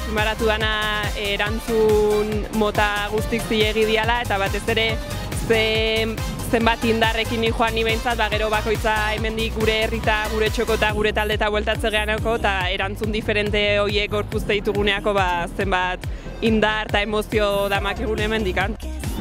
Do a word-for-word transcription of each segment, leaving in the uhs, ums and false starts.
azpimarratu dana erantzun mota guztik zilegi diala, eta batez ere zenbat indarrekin joan ni behintzat, gero bakoitza hemendik gure herrita, gure txoko eta gure talde eta bueltatze gehaneko, eta erantzun diferente horiek gorpuzte dituguneako zenbat indar eta emozio damakigune hemendikan.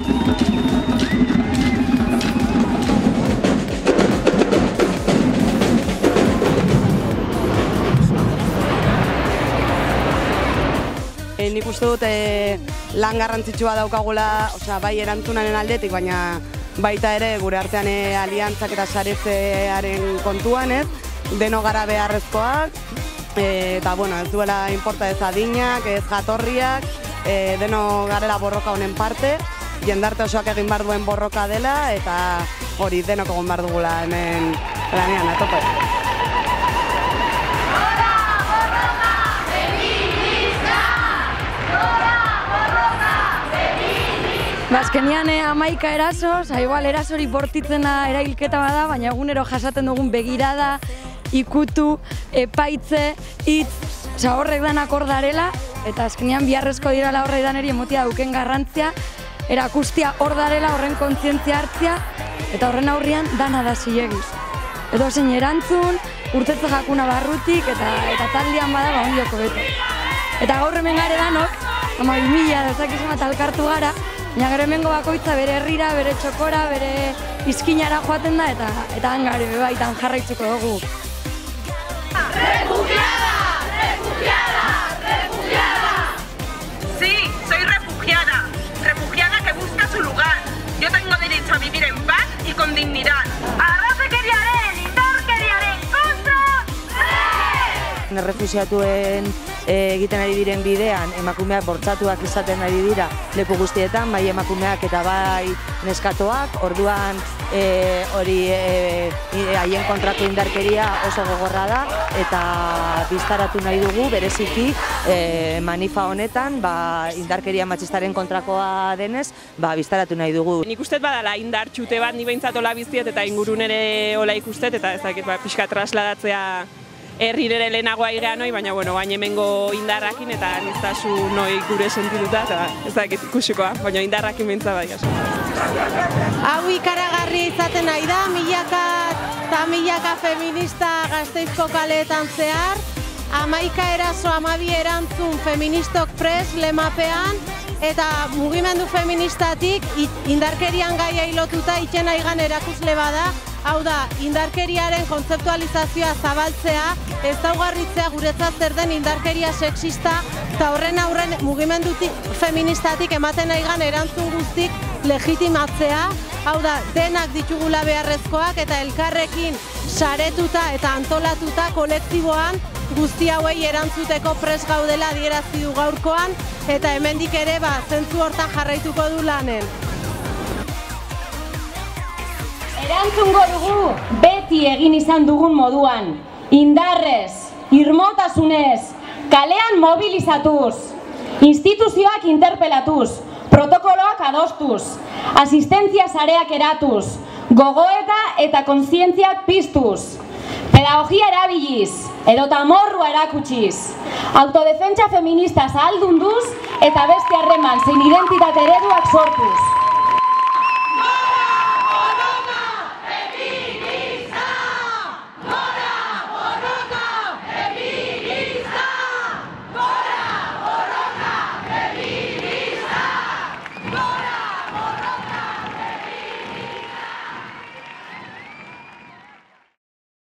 Nik uste dut lan garrantzitsua daukagula, bai erantzunaren aldetik, baina baita ere gure artean aliantzak eta saretzearen kontuan, deno gara beharrezkoak, eta ez duela inporta ez adinak, ez jatorriak, deno garela borroka honen parte, jendarte osoak egin behar duen borroka dela, eta hori denok egon behar dugula hemen lanean, atope. Azkenean hamaika eraso, igual erasori bortitzena erailketa bada, baina egunero jasaten dugun begirada, ikutu, epaitze, hitz, horrek danak hor darela, eta azkenean biharrezko dirala horrek daneri emotia duken garrantzia, erakustia hor darela, horren kontzientzia hartzia, eta horren aurrian dana da zilegiz. Edo zein erantzun, urtetze jakuna barrutik, eta taldean bada ba ondioko beto. Eta gaur hemen gare danok, ama bi mila dezakizun bat alkartu gara, baina gero hemengo bakoitza bere herrira, bere txokora, bere izkinara joaten da, eta han gare bebaitan jarraitzuko dugu. ¡Refugiada! ¡Refugiada! ¡Refugiada! Sí, soy refugiada. Refugiada que busca su lugar. Yo tengo derecho a vivir en paz y con dignidad. ¡Arrazakeriaren, indarkeriaren kontra! Errefuxiatuen egiten ari diren bidean, emakumeak bortxatuak izaten ari dira leku guztietan, bai emakumeak eta bai neskatoak, orduan hori haien kontrako indarkeria oso gogorra da, eta biztaratu nahi dugu, bereziki manifa honetan, indarkeria matxistaren kontrakoa denez, biztaratu nahi dugu. Nik uste badala indar txute bat, ni behintzat hola biztiet eta ingurun ere hola ikustet, eta ezakit pixka trasladatzea herri nire lehenagoa igean noi, baina baina hemengo indarrakin eta niztasu noi gure sentituta, eta ez dakit ikusikoa, baina indarrakin behintza bai aso. Hau ikaragarri izaten nahi da, milaka eta milaka feminista Gasteizko kaleetan zehar, hamaika eraso hamabi erantzun feministok pres lemapean, eta mugimendu feministatik indarkerian gaia lotuta itxen aigan erakusle bada, hau da, indarkeriaren kontzeptualizazioa zabaltzea, ezaugarritzea guretzat zer den indarkeria sexista, eta horren aurren mugimendu feministatik ematen aigan erantzun guztik legitimatzea, hau da, denak ditugula beharrezkoak eta elkarrekin saretuta eta antolatuta kolektiboan guzti hauei erantzuteko pres gaudela adierazi du gaurkoan, eta hemendik ere zentzu hortan jarraituko du lanen. Erantzungo dugu beti egin izan dugun moduan, indarrez, irmotasunez, kalean mobilizatuz, instituzioak interpelatuz, protokoloak adostuz, asistentzia sareak eratuz, gogoeta eta kontzientziak piztuz, pedagogia erabiliz, edota morrua erakutsiz, autodefentsa feminista zahaldunduz eta beste harreman zein identitate ereduak sortuz.